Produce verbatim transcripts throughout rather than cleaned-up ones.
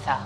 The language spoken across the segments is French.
ça.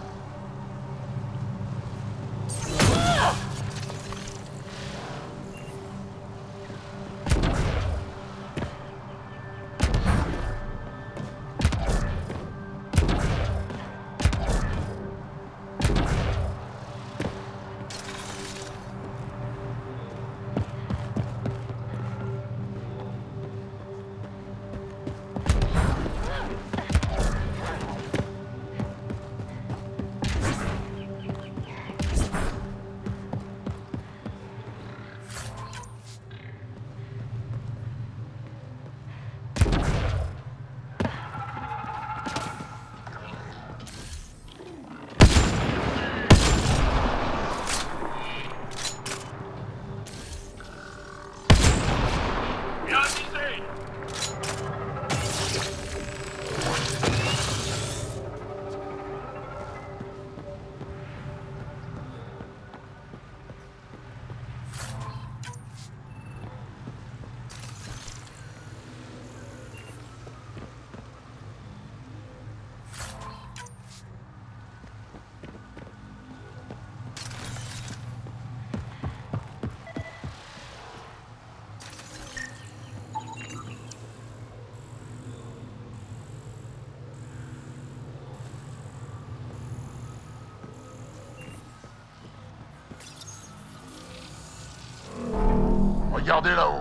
Regardez là-haut.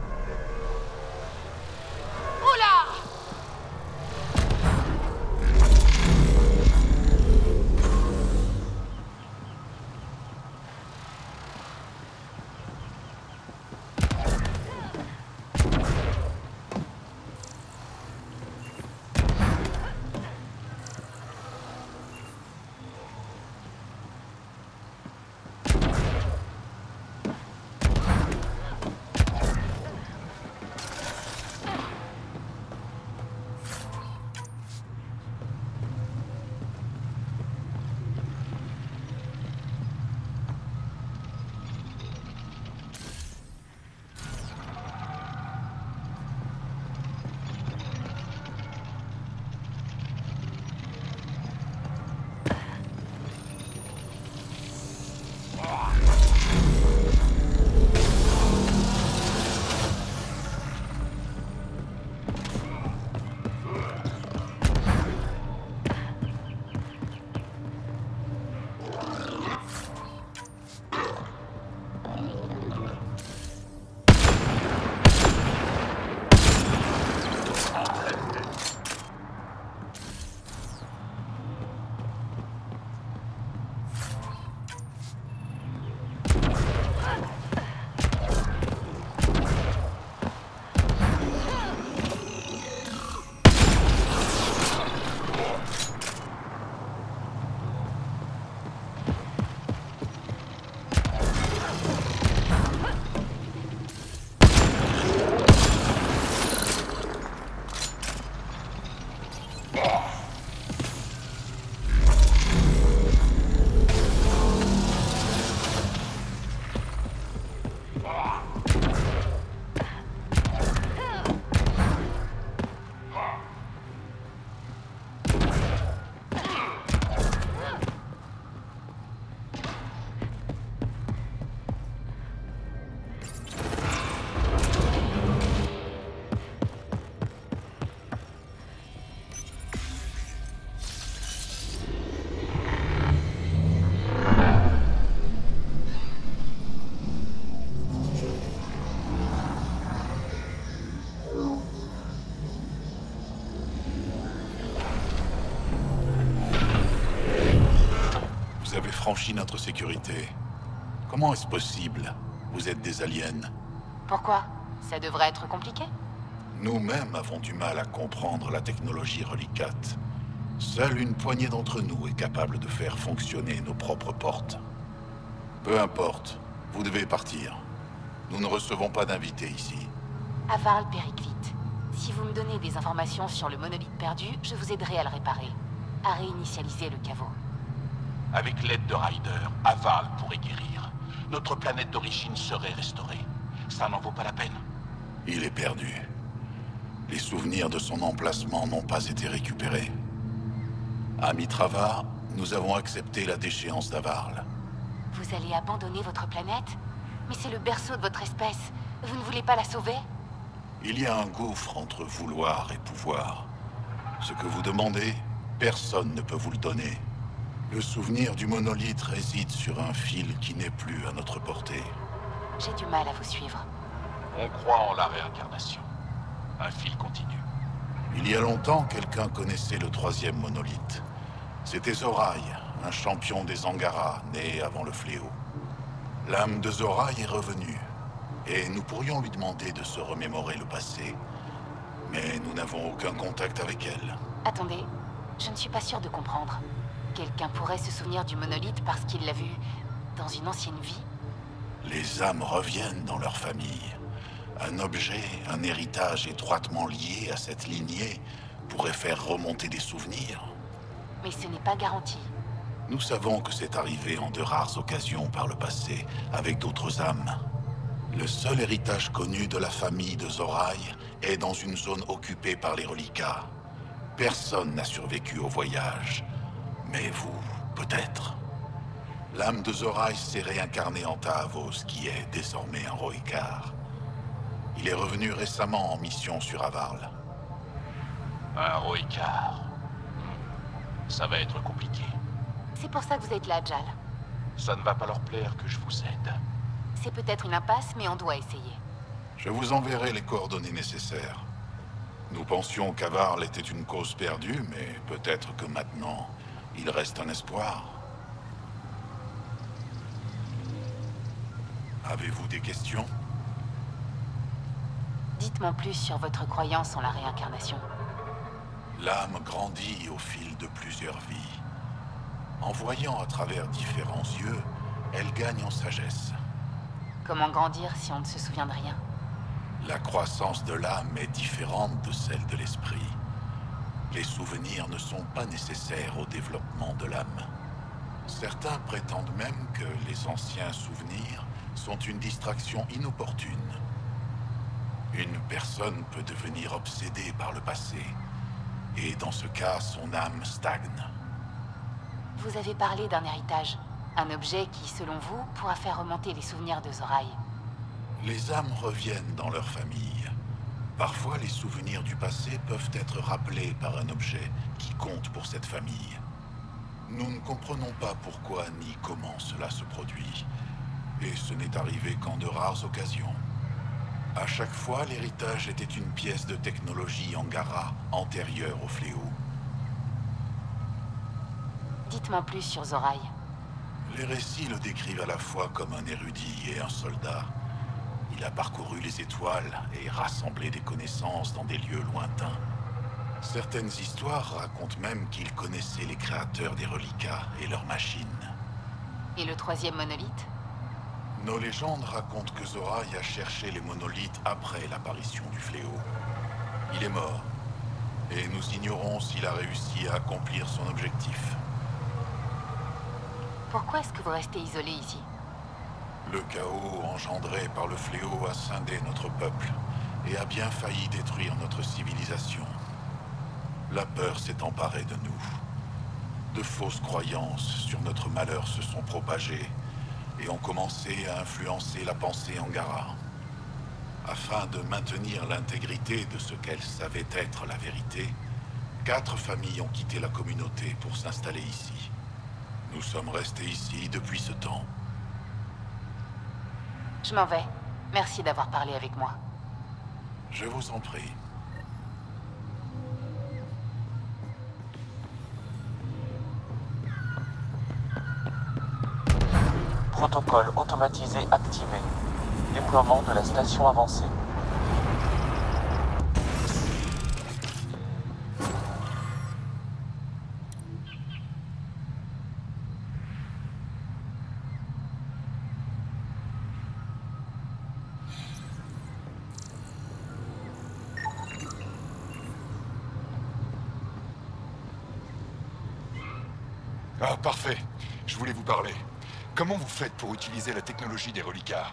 Oula! Franchi notre sécurité. Comment est-ce possible? Vous êtes des aliens. Pourquoi? Ça devrait être compliqué? Nous-mêmes avons du mal à comprendre la technologie relicate. Seule une poignée d'entre nous est capable de faire fonctionner nos propres portes. Peu importe, vous devez partir. Nous ne recevons pas d'invités ici. Aval Périclite, si vous me donnez des informations sur le monolithe perdu, je vous aiderai à le réparer. À réinitialiser le caveau. Avec l'aide de Ryder, Aval pourrait guérir. Notre planète d'origine serait restaurée. Ça n'en vaut pas la peine. Il est perdu. Les souvenirs de son emplacement n'ont pas été récupérés. À Mitrava, Nous avons accepté la déchéance d'Avarl. Vous allez abandonner votre planète? Mais c'est le berceau de votre espèce. Vous ne voulez pas la sauver? Il y a un gouffre entre vouloir et pouvoir. Ce que vous demandez, personne ne peut vous le donner. Le souvenir du monolithe réside sur un fil qui n'est plus à notre portée. J'ai du mal à vous suivre. On croit en la réincarnation. Un fil continu. Il y a longtemps, quelqu'un connaissait le troisième monolithe. C'était Zoraï, un champion des Angara, né avant le fléau. L'âme de Zoraï est revenue, et nous pourrions lui demander de se remémorer le passé. Mais nous n'avons aucun contact avec elle. Attendez, je ne suis pas sûre de comprendre. Quelqu'un pourrait se souvenir du monolithe parce qu'il l'a vu dans une ancienne vie? Les âmes reviennent dans leur famille. Un objet, un héritage étroitement lié à cette lignée pourrait faire remonter des souvenirs. Mais ce n'est pas garanti. Nous savons que c'est arrivé en de rares occasions par le passé, avec d'autres âmes. Le seul héritage connu de la famille de Zoraï est dans une zone occupée par les reliquats. Personne n'a survécu au voyage. Mais vous, peut-être. L'âme de Zoraï s'est réincarnée en Tahavos, qui est désormais un Roekar. Il est revenu récemment en mission sur Avarl. Un Roekar. Ça va être compliqué. C'est pour ça que vous êtes là, Jal. Ça ne va pas leur plaire que je vous aide. C'est peut-être une impasse, mais on doit essayer. Je vous enverrai les coordonnées nécessaires. Nous pensions qu'Avarl était une cause perdue, mais peut-être que maintenant, il reste un espoir. Avez-vous des questions? Dites-moi plus sur votre croyance en la réincarnation. L'âme grandit au fil de plusieurs vies. En voyant à travers différents yeux, elle gagne en sagesse. Comment grandir si on ne se souvient de rien? La croissance de l'âme est différente de celle de l'esprit. Les souvenirs ne sont pas nécessaires au développement de l'âme. Certains prétendent même que les anciens souvenirs sont une distraction inopportune. Une personne peut devenir obsédée par le passé, et dans ce cas, son âme stagne. Vous avez parlé d'un héritage. Un objet qui, selon vous, pourra faire remonter les souvenirs de Zoraï. Les âmes reviennent dans leur famille. Parfois, les souvenirs du passé peuvent être rappelés par un objet qui compte pour cette famille. Nous ne comprenons pas pourquoi ni comment cela se produit. Et ce n'est arrivé qu'en de rares occasions. À chaque fois, l'héritage était une pièce de technologie Angara antérieure au fléau. Dites-moi plus sur Zoraï. Les récits le décrivent à la fois comme un érudit et un soldat. Il a parcouru les étoiles et rassemblé des connaissances dans des lieux lointains. Certaines histoires racontent même qu'il connaissait les créateurs des reliquats et leurs machines. Et le troisième monolithe? Nos légendes racontent que Zoraï a cherché les monolithes après l'apparition du fléau. Il est mort, et nous ignorons s'il a réussi à accomplir son objectif. Pourquoi est-ce que vous restez isolé ici? Le chaos engendré par le fléau a scindé notre peuple et a bien failli détruire notre civilisation. La peur s'est emparée de nous. De fausses croyances sur notre malheur se sont propagées et ont commencé à influencer la pensée Angara. Afin de maintenir l'intégrité de ce qu'elles savaient être la vérité, quatre familles ont quitté la communauté pour s'installer ici. Nous sommes restés ici depuis ce temps. Je m'en vais. Merci d'avoir parlé avec moi. Je vous en prie. Protocole automatisé activé. Déploiement de la station avancée. Ah, parfait. Je voulais vous parler. Comment vous faites pour utiliser la technologie des reliquats?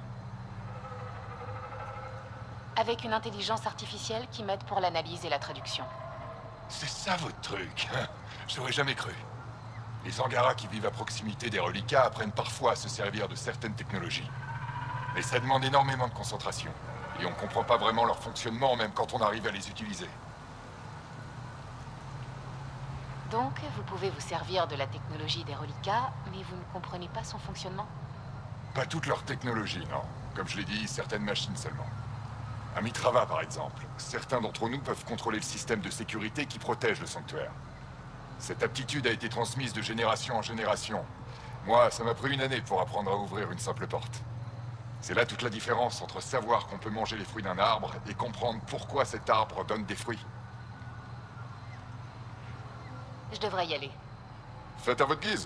Avec une intelligence artificielle qui m'aide pour l'analyse et la traduction. C'est ça votre truc, hein? J'aurais jamais cru. Les Angara qui vivent à proximité des reliquats apprennent parfois à se servir de certaines technologies. Mais ça demande énormément de concentration. Et on comprend pas vraiment leur fonctionnement même quand on arrive à les utiliser. Donc, vous pouvez vous servir de la technologie des reliquats, mais vous ne comprenez pas son fonctionnement? Pas toute leur technologie, non. Comme je l'ai dit, certaines machines seulement. À Mitrava, par exemple, certains d'entre nous peuvent contrôler le système de sécurité qui protège le sanctuaire. Cette aptitude a été transmise de génération en génération. Moi, ça m'a pris une année pour apprendre à ouvrir une simple porte. C'est là toute la différence entre savoir qu'on peut manger les fruits d'un arbre et comprendre pourquoi cet arbre donne des fruits. Je devrais y aller. Faites à votre guise.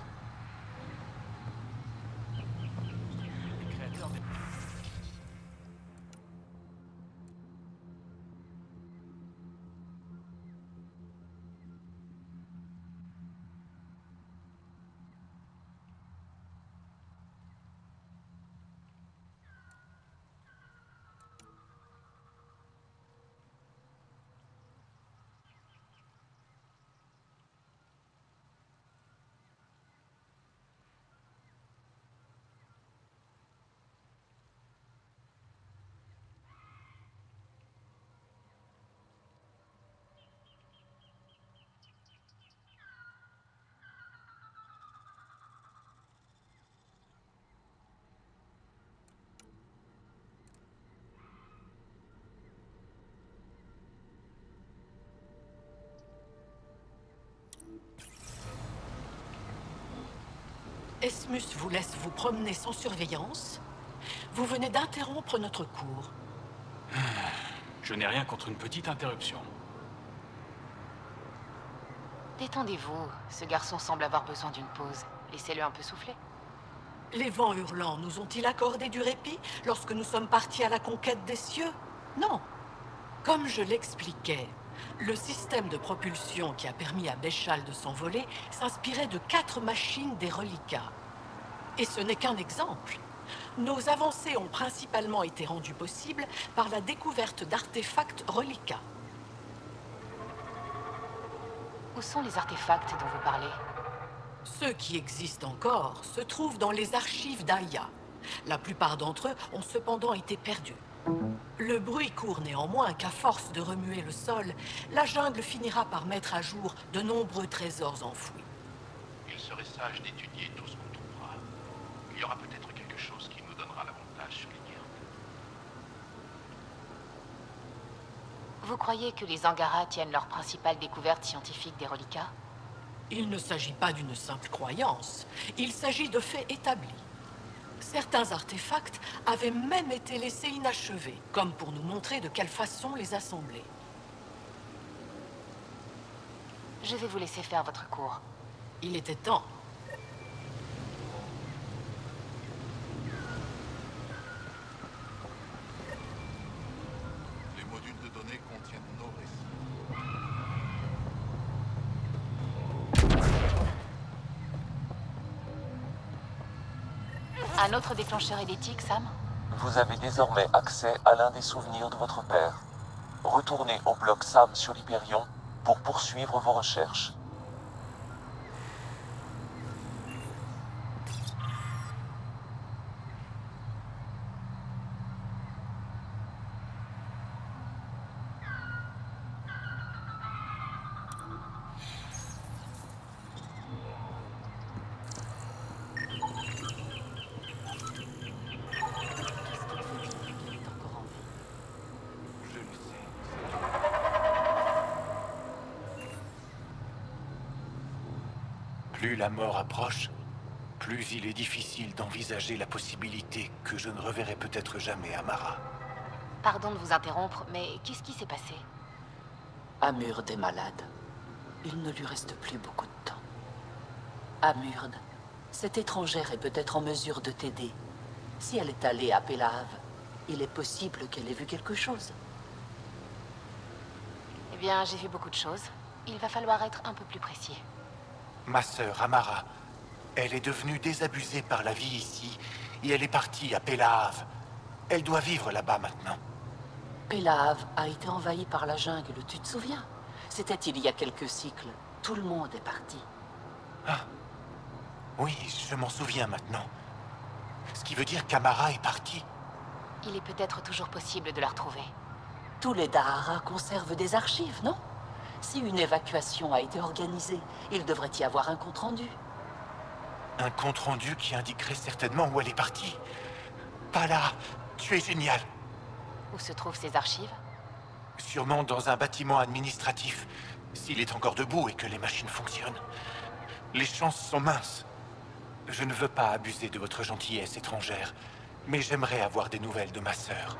Esmus vous laisse vous promener sans surveillance. Vous venez d'interrompre notre cours. Je n'ai rien contre une petite interruption. Détendez-vous. Ce garçon semble avoir besoin d'une pause. Laissez-le un peu souffler. Les vents hurlants nous ont-ils accordé du répit lorsque nous sommes partis à la conquête des cieux? Non. Comme je l'expliquais, le système de propulsion qui a permis à Béchal de s'envoler s'inspirait de quatre machines des reliquats. Et ce n'est qu'un exemple. Nos avancées ont principalement été rendues possibles par la découverte d'artefacts reliquats. Où sont les artefacts dont vous parlez? Ceux qui existent encore se trouvent dans les archives d'Aya. La plupart d'entre eux ont cependant été perdus. Le bruit court néanmoins qu'à force de remuer le sol, la jungle finira par mettre à jour de nombreux trésors enfouis. Il serait sage d'étudier tout ce qu'on trouvera. Il y aura peut-être quelque chose qui nous donnera l'avantage sur les guerres. Vous croyez que les Angara tiennent leur principale découverte scientifique des reliquats? Il ne s'agit pas d'une simple croyance, il s'agit de faits établis. Certains artefacts avaient même été laissés inachevés, comme pour nous montrer de quelle façon les assembler. Je vais vous laisser faire votre cours. Il était temps. Les modules de données contiennent nos récits. Un autre déclencheur édétique, Sam? Vous avez désormais accès à l'un des souvenirs de votre père. Retournez au bloc Sam sur l'Hyperion pour poursuivre vos recherches. Plus la mort approche, plus il est difficile d'envisager la possibilité que je ne reverrai peut-être jamais Amara. Pardon de vous interrompre, mais qu'est-ce qui s'est passé? Amurde est malade. Il ne lui reste plus beaucoup de temps. Amurde, cette étrangère est peut-être en mesure de t'aider. Si elle est allée à Pélave, il est possible qu'elle ait vu quelque chose. Eh bien, j'ai vu beaucoup de choses. Il va falloir être un peu plus précis. Ma sœur Amara, elle est devenue désabusée par la vie ici, et elle est partie à Pélave. Elle doit vivre là-bas maintenant. Pélave a été envahie par la jungle, tu te souviens? C'était il y a quelques cycles. Tout le monde est parti. Ah, Oui, je m'en souviens maintenant. Ce qui veut dire qu'Amara est partie. Il est peut-être toujours possible de la retrouver. Tous les Dahara conservent des archives, non? Si une évacuation a été organisée, il devrait y avoir un compte-rendu. Un compte-rendu qui indiquerait certainement où elle est partie. Pala, tu es génial. Où se trouvent ces archives? Sûrement dans un bâtiment administratif, s'il est encore debout et que les machines fonctionnent. Les chances sont minces. Je ne veux pas abuser de votre gentillesse étrangère, mais j'aimerais avoir des nouvelles de ma sœur.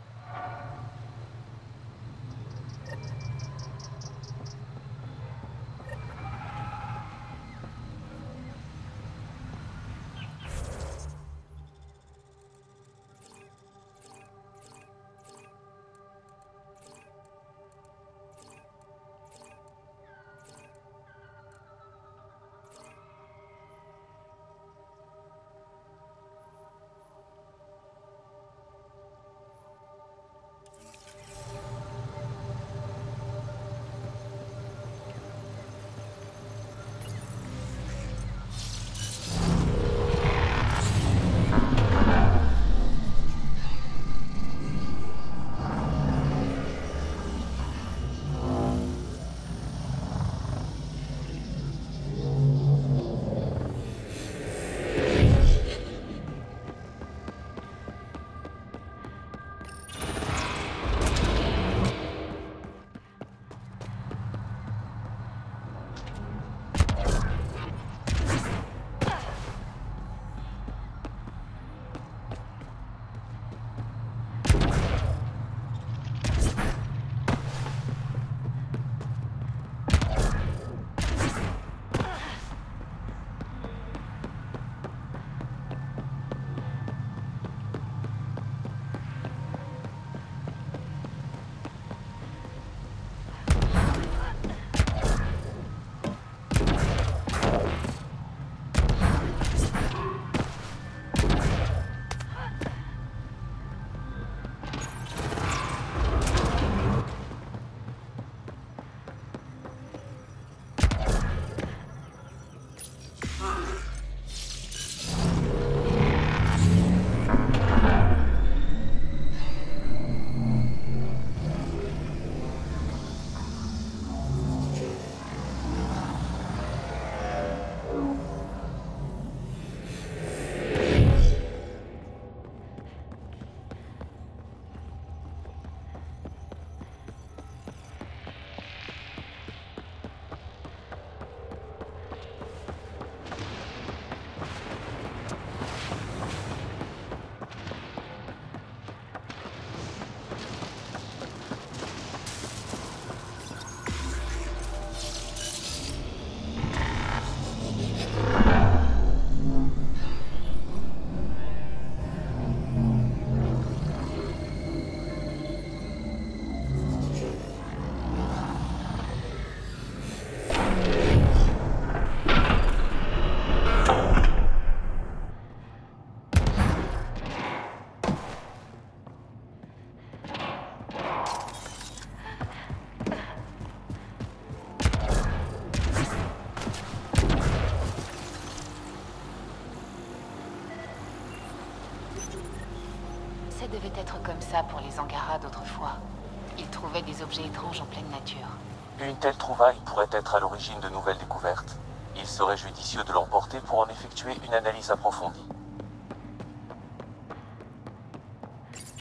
Ça devait être comme ça pour les Angara d'autrefois. Ils trouvaient des objets étranges en pleine nature. Une telle trouvaille pourrait être à l'origine de nouvelles découvertes. Il serait judicieux de l'emporter pour en effectuer une analyse approfondie.